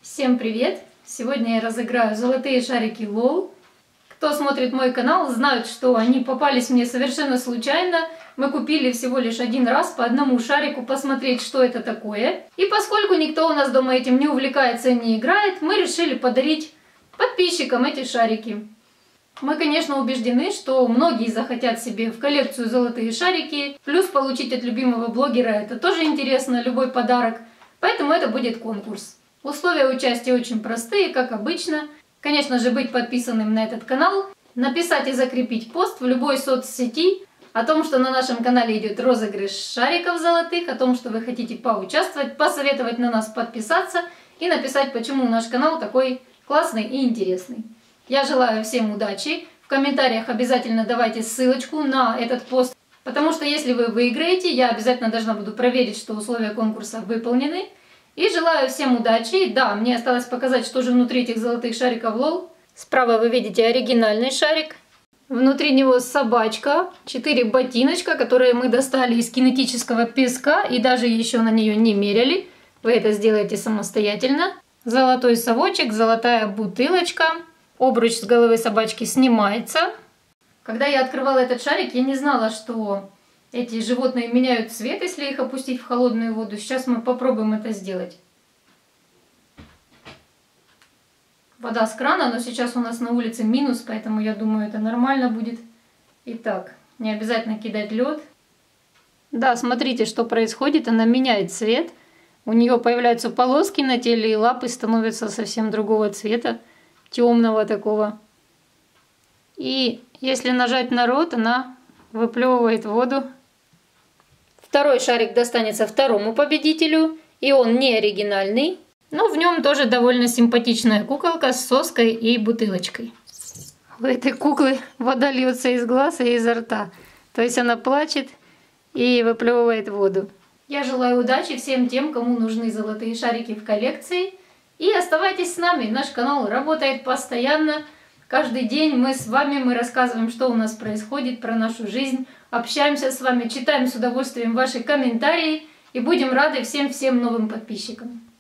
Всем привет! Сегодня я разыграю золотые шарики LOL. Кто смотрит мой канал, знают, что они попались мне совершенно случайно. Мы купили всего лишь один раз по одному шарику посмотреть, что это такое. И поскольку никто у нас дома этим не увлекается и не играет, мы решили подарить подписчикам эти шарики. Мы, конечно, убеждены, что многие захотят себе в коллекцию золотые шарики, плюс получить от любимого блогера это тоже интересно, любой подарок. Поэтому это будет конкурс. Условия участия очень простые, как обычно. Конечно же, быть подписанным на этот канал, написать и закрепить пост в любой соцсети о том, что на нашем канале идет розыгрыш шариков золотых, о том, что вы хотите поучаствовать, посоветовать на нас подписаться и написать, почему наш канал такой классный и интересный. Я желаю всем удачи. В комментариях обязательно давайте ссылочку на этот пост, потому что если вы выиграете, я обязательно должна буду проверить, что условия конкурса выполнены. И желаю всем удачи. Да, мне осталось показать, что же внутри этих золотых шариков LOL. Справа вы видите оригинальный шарик. Внутри него собачка, 4 ботиночка, которые мы достали из кинетического песка и даже еще на нее не меряли. Вы это сделаете самостоятельно. Золотой совочек, золотая бутылочка. Обруч с головы собачки снимается. Когда я открывала этот шарик, я не знала, что эти животные меняют цвет, если их опустить в холодную воду. Сейчас мы попробуем это сделать. Вода с крана, но сейчас у нас на улице минус, поэтому я думаю, это нормально будет. Итак, не обязательно кидать лед. Да, смотрите, что происходит. Она меняет цвет. У нее появляются полоски на теле, и лапы становятся совсем другого цвета, темного такого. И если нажать на рот, она выплевывает воду. Второй шарик достанется второму победителю, и он не оригинальный, но в нем тоже довольно симпатичная куколка с соской и бутылочкой. У этой куклы вода льется из глаз и изо рта, то есть она плачет и выплевывает воду. Я желаю удачи всем тем, кому нужны золотые шарики в коллекции, и оставайтесь с нами, наш канал работает постоянно. Каждый день мы с вами, мы рассказываем, что у нас происходит, про нашу жизнь, общаемся с вами, читаем с удовольствием ваши комментарии и будем рады всем новым подписчикам.